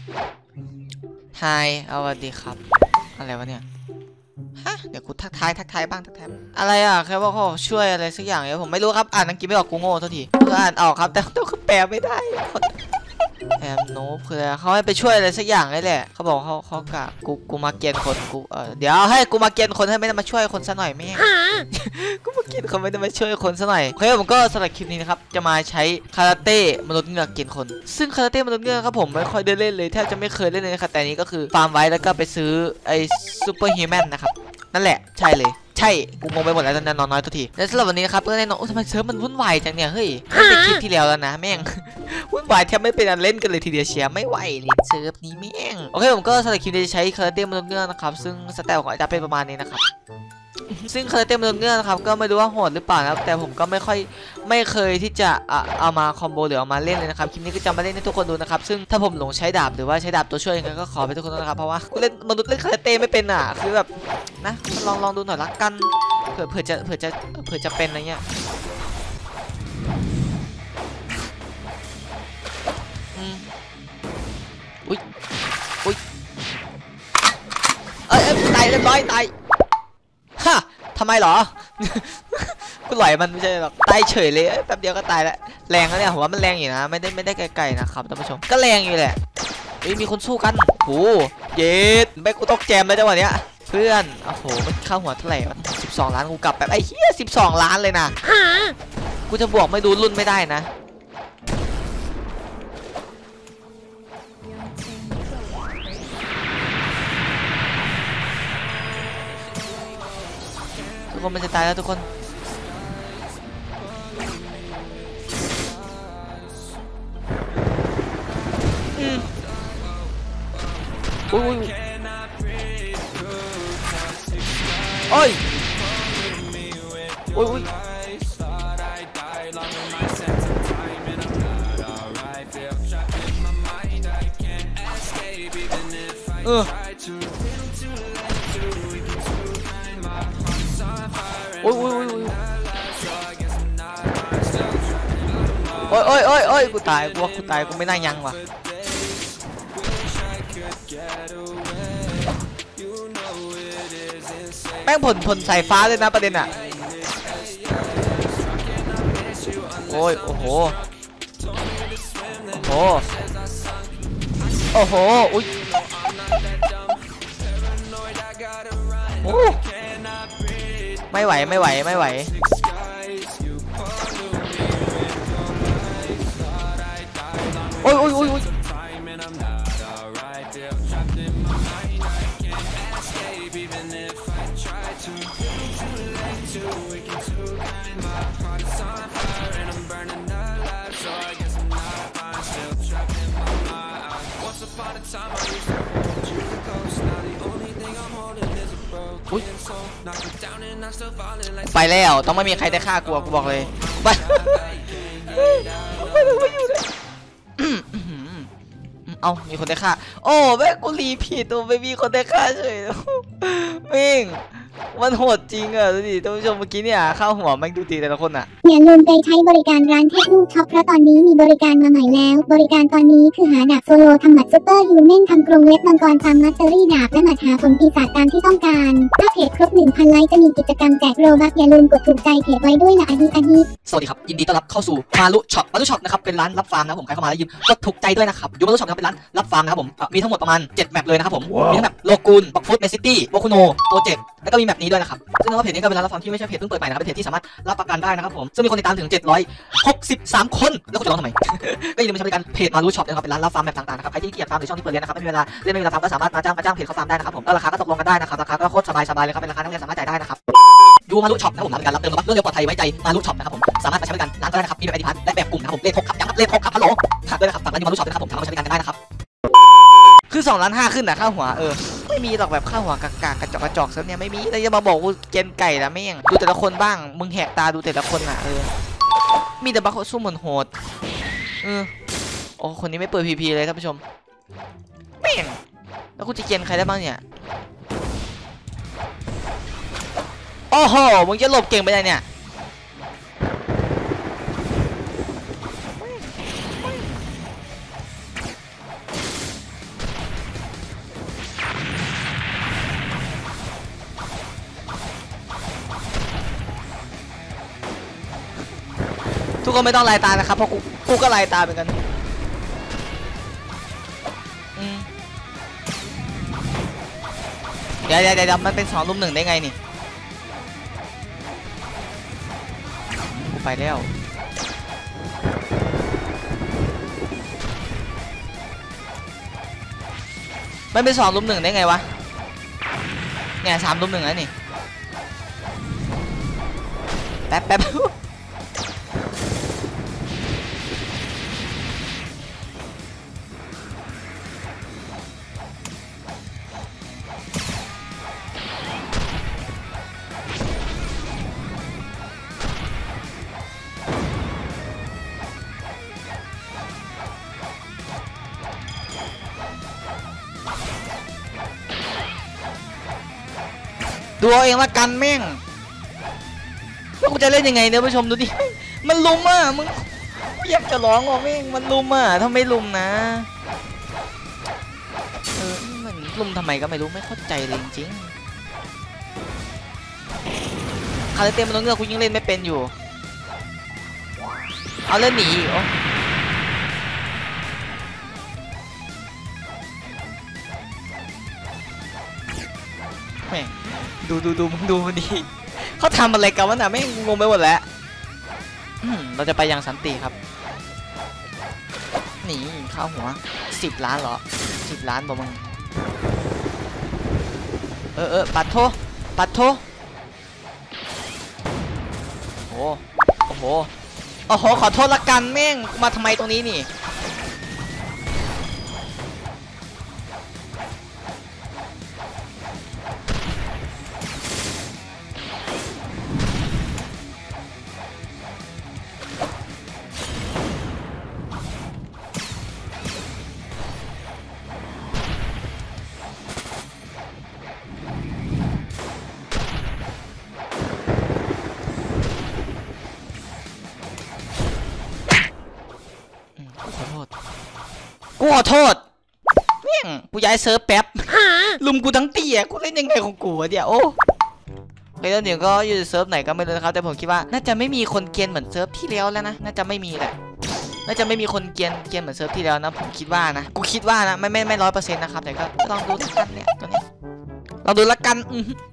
ไฮสวัสดีครับอะไรวะเนี่ยฮะเดี๋ยวกูทักทายบ้างทักทายอะไรอ่ะแค่ว่าเขาช่วยอะไรสักอย่างเนี่ยผมไม่รู้ครับอ่านอังกฤษไม่ออกกูโง่เท่าทีก็อ่านออกครับแต่เขาแปลไม่ได้แอมโนคือเขาให้ไปช่วยอะไรสักอย่างนี่แหละเขาบอกเขากะกูมาเกียนคนกูเดี๋ยวให้กูมาเกียนคนให้ไม่ได้มาช่วยคนซะหน่อยแม่กูมาเกียนคนไม่ได้มาช่วยคนซะหน่อยโอเคผมก็สำหรับคลิปนี้นะครับจะมาใช้คาราเต้มนุษย์เงือกเกียนคนซึ่งคาราเต้มนุษย์เงือกครับผมไม่ค่อยได้เล่นเลยแทบจะไม่เคยเล่นเลยนะครับแต่นี้ก็คือฟาร์มไว้แล้วก็ไปซื้อไอ้ซูเปอร์ฮิวแมนนะครับนั่นแหละใช่เลยใช่กูงงไปหมดแล้วตอนนั้นนอนน้อยตัวทีและสำหรับวันนี้นะครับก็แน่นอนทำไมเซิร์ฟมันวุ่นวายจังเนี่ยเฮ้ยไม่เป็นคลิปที่แล้วแล้วนะแม่งวุ่นวายแทบไม่เป็นอันเล่นกันเลยทีเดียวเชียร์ไม่ไหวเลยเซิร์ฟนี้แม่งโอเคผมก็สำหรับคลิปนี้จะใช้คาราเต้มนุษย์เงือกนะครับซึ่งสไตล์ของอาจารย์เป็นประมาณนี้นะครับซึ่งคาราเต้มนุษย์เงือกนะครับก็ไม่รู้ว่าโหดหรือเปล่านะครับแต่ผมก็ไม่เคยที่จะเอามาคอมโบหรือเอามาเล่นเลยนะครับคลิปนี้ก็จะมาเล่นให้ทุกคนดูนะครับซึ่งถ้าผมหลงใช้ดาบหรือว่าใช้ดาบตัวช่วยยังไงก็ขอไปทุกคนนะครับเพราะว่ากูเล่นมนุษย์เล่นคาราเต้ไม่เป็นอ่ะคือแบบนะลองดูหน่อยละกันเผื่อจะเป็นอะไรเงี้ยอุ้ยตายเรียบร้อยตายฮะทำไมหรอ กูหลอยมันไม่ใช่หรอกตายเฉยเลยแป๊บเดียวก็ตายแล้วแรงแล้วเนี่ยผมว่ามันแรงอยู่นะไม่ได้ไกลๆนะครับท่านผู้ชมก็แรงอยู่แหละมีคนสู้กันโอ้เย็ดแม่กูตกแจมเลยจังหวะเนี้ยเพื่อนโอ้โหมันเข้าหัวเท่าไหร่12 ล้านกูกลับแบบไอ้เหี้ย12 ล้านเลยนะกูจะบวกไม่ดูรุ่นไม่ได้นะทุกคนมันจะตายแล้วทุกคนอุ้ยโอ้ยโอ้ยกูตายกูไม่น่ายังว่ะแป้งผลสายฟ้าเลยนะประเด็นอ่ะโอ้ยโอ้โหอุ้ยโอ้ไม่ไหวโอ้ยไปแล้วต้องไม่มีใครได้ฆ่ากูบอกเลยไปไม่อยู่เลยเอามีคนได้ฆ่าโอ้แม่กูรีผิดตัวไม่มีคนได้ฆ่าเฉยแม่งมันโหดจริงอ่ะดูดิท่านผู้ชมเมื่อกี้เนี่ยข้าวหัวแม่งดูตีแต่ละคนอ่ะอย่าลืมไปใช้บริการร้านเทพลูกช็อปเพราะตอนนี้มีบริการมาใหม่แล้วบริการตอนนี้คือหาดาบโซโลทำหมัดซุปเปอร์ฮิวแมนทำกรงเล็บมังกรฟาร์มมัสเตอรี่ดาบและหมัดหาผลปีศาจตามที่ต้องการถ้าเพจครบ 1,000 ไลค์จะมีกิจกรรมแจกโรบัคอย่าลืมกดถูกใจเพจไว้ด้วยนะอดีสวัสดีครับยินดีต้อนรับเข้าสู่มารุช็อปนะครับเป็นร้านรับฟาร์มนะผมใครเข้ามาแล้วยืมกดถูกใจด้วยนะครับยูมารุช็อปเป็นร้านรับฟาร์มนะครับผมมีทั้งหมดประมาณ7 แมปเลยนะครับผมมีทั้งแมปโลกูนบ็อกฟุตเมซิตี้โบคุโนโปรเจกต์แล้วก็มีแมปนี้ด้วยนะครับซึ่งเพจนี้ก็เป็นร้านรับฟาร์มที่ไม่ใช่เพจเพิ่งเปิดใหม่นะครับเป็นเพจที่สามารถรับประกันได้นะครับผมซึ่งมีคนติดตามถึง763 คนแล้วคุณจะร้องทำไม ก็อย่าลืมไปใช้บริการเพจมารุช็อปนะครับเป็นร้านรับฟาร์มแมปต่างๆนะครับใครที่เกียรฟาร์มหรือช่องที่เปิดเรียนนะครับไม่มีเวลาเล่นไม่มีเวลาฟาร์มก็สามารถมาจ้างเพจเขาฟาร์มได้นะครับผมแล้วราคาก็ตกลงกันได้นะครับราคาก็โคตรสบายเลยครับเป็นราคานักเรียนสามารถจ่ายได้นะครับยูมารุช็อปนะครับผมรับประกันรับเติมรวดเร็วปลอดภัยไว้ใจมารุช็อปนะครับผมสามารถมาใช้บริการร้านก็ได้นะครับมีแบบไอดีพาร์ทและแบบกลุ่มนะครับผมเลข6ครับย้ำครับเลข6ครับฮัลโหลฝากด้วยนะครับฝากร้านยูมารุช็อปนะครับผมสามารถใช้บริการกันได้นะครับคือ2.5 ล้านขึ้นนะค่าหัวไม่มีหรอกแบบค่าหัวกากกระจอกเซิร์ฟเนี่ยไม่มีแต่จะมาบอกกูเกณฑ์ไก่ละแม่งดูแต่ละคนบ้างมึงแหกตาดูแต่ละคนน่ะมีแต่บัคสู้เหมือนโหดโอ้คนนี้ไม่เปิดพีพีเลยท่านผู้ชมแม่งแล้วกูจะเกณฑ์ใครได้บ้างเนี่ยโอ้โหมึงจะหลบเก่งไปไหนเนี่ยกคนไม่ต้องลายตานะครับเพราะกูก็ลายตาเหมือนกันเดี๋ยวมันเป็น2 รุม 1ได้ไงนี่กูไปแล้วมันเป็น2 รุม 1ได้ไงวะเนี่ย3 รุม 1แล้วนี่แป๊บดูเอาเองละกันแม่งว่ากูจะเล่นยังไงเนี่ยผู้ชมดูดิมันลุมอ่ะมึงอยากจะร้องอ่ะแม่งมันลุมอ่ะถ้าไม่ลุมนะมันลุมทำไมก็ไม่รู้ไม่เข้าใจเลยจริงๆคาราเต้มันต้องเลือกกูยังเล่นไม่เป็นอยู่เอาเล่นหนีโอ้แม่งดูมึงดูมันดิเขาทำอะไรกันวะน่ะแม่งงงไปหมดแล้วเราจะไปยังสันติครับหนีเข้าหัว10 ล้านเหรอ10 ล้านบอกมึงปัดโทโอ้โหขอโทษละกันแม่งมาทำไมตรงนี้นี่กูขอโทษแม่งกูย้ายเซิร์ฟแป๊บลุมกูทั้งตีอ่ะกูเล่นยังไงของกูวะเดี๋ยวโอ้แล้วเดี๋ยวก็อยู่เซิร์ฟไหนก็ไม่รู้นะครับแต่ผมคิดว่าน่าจะไม่มีคนเกรียนเหมือนเซิร์ฟที่แล้วแล้วนะน่าจะไม่มีแหละน่าจะไม่มีคนเกรียนเหมือนเซิร์ฟที่แล้วนะผมคิดว่านะกูคิดว่านะไม่100%นะครับแต่ก็ลองดูละกันเนี่ยตัวนี้ลองดูละกัน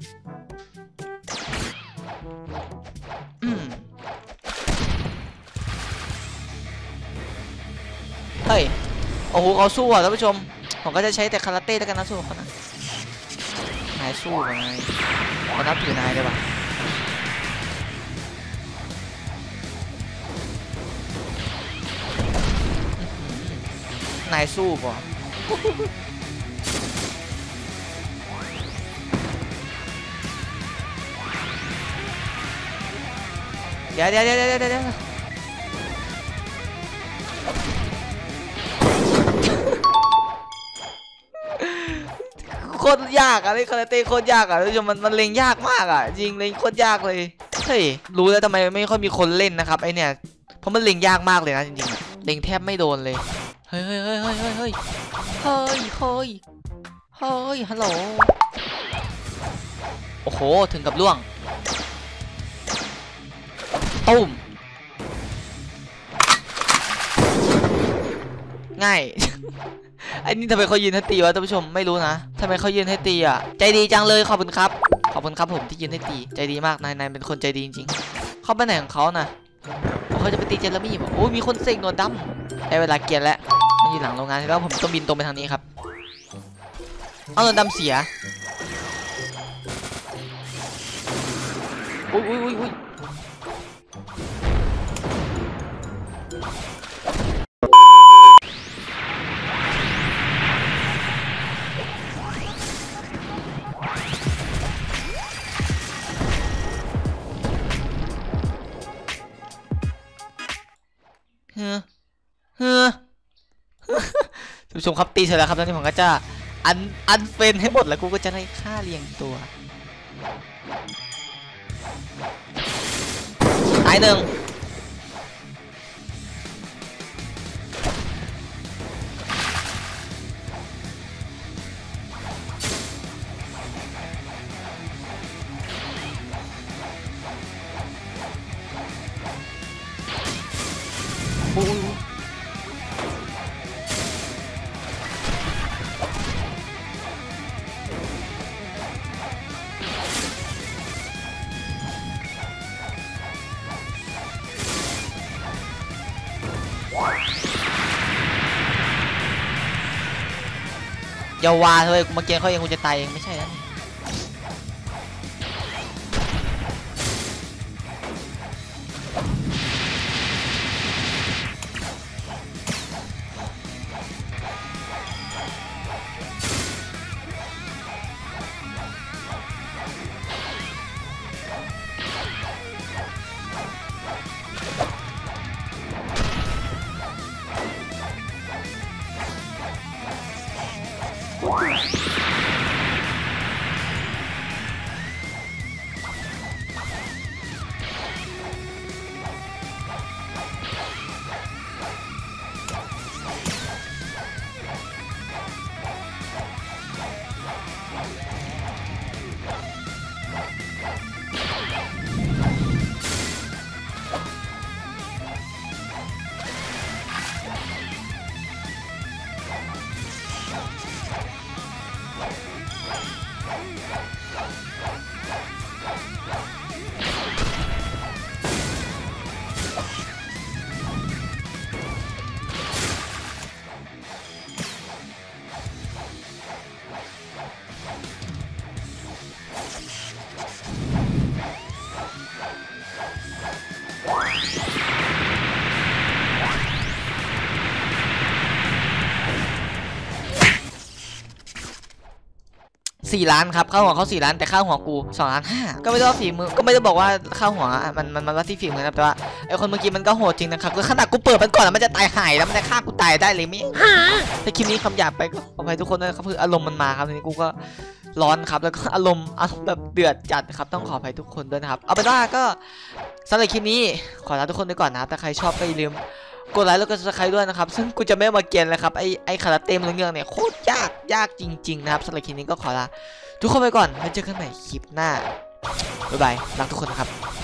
เฮ้ยโอ้โหเขาสู้อ่ะท่านผู้ชมผมก็จะใช้แต่คาราเต้แล้วกันนะสู้เขานะนายสู้ไงเขานับถือนายได้ปะนายสู้ป่ะเดี๋ยวโคตรยากอะเล่นคาราเต้โคตรยากอะท่านผู้ชมมันเล็งยากมากอะจริงเล็งโคตรยากเลยเฮ้ยรู้แล้วทำไมไม่ค่อยมีคนเล่นนะครับไอเนี่ยเพราะมันเล็งยากมากเลยนะจริงๆเล็งแทบไม่โดนเลยเฮ้ยฮัลโหลโอ้โหถึงกับล่วงตุ้มง่ายไอ้นี่ทำไมเขายืนให้ตีวะท่านผู้ชมไม่รู้นะทำไมเขายืนให้ตีอ่ะใจดีจังเลยขอบคุณครับผมที่ยืนให้ตีใจดีมากนายเป็นคนใจดีจริงๆเขาไปไหนของเขานะเขาจะไปตีเจอร์มี่บอกโอ้มีคนเสกหนวดดำได้เวลาเกียร์แล้วมันอยู่หลังโรงงานแล้วผมต้องบินตรงไปทางนี้ครับเอาหนวดดำเสียอุ้ยท่านผู้ชมครับตีเสร็จแล้วครับตอนนี้ผมก็จะอันเฟนให้หมดแล้วกูก็จะได้ค่าเรียงตัวตายหนึ่งอย่าวาเลยกูมาเกณฑ์เขาเองกูจะตายเองไม่ใช่นะ4 ล้านครับค่าหัวเขา4 ล้านแต่ค่าหัวกู2.5 ล้านก็ไม่ได้ว่าฝีมือก็ไม่ได้บอกว่าค่าหัวมันว่าที่ฝีมือนะแต่ว่าไอคนเมื่อกี้มันก็โหดจริงนะครับก็ขนาดกูเปิดมันก่อนแล้วมันจะตายหายแล้วมันจะฆ่ากูตายได้เลยมั้ยแต่คลิปนี้คำหยาบไปก็ขออภัยทุกคนด้วยครับคืออารมณ์มันมาครับทีนี้กูก็ร้อนครับแล้วก็อารมณ์แบบเดือดจัดครับต้องขออภัยทุกคนด้วยนะครับเอาเป็นว่าก็สำหรับคลิปนี้ขอลาทุกคนไปก่อนนะถ้าใครชอบก็อย่าลืมกดไลค์แล้วก็subscribeด้วยนะครับซึ่งกูจะไม่มาเกณฑ์เลยครับไอคาราเต้เรื่องเนี่ยโคตรยากจริงๆนะครับสำหรับคลิปนี้ก็ขอลาทุกคนไปก่อนไว้เจอกันใหม่คลิปหน้าบ๊ายบายรักทุกคนนะครับ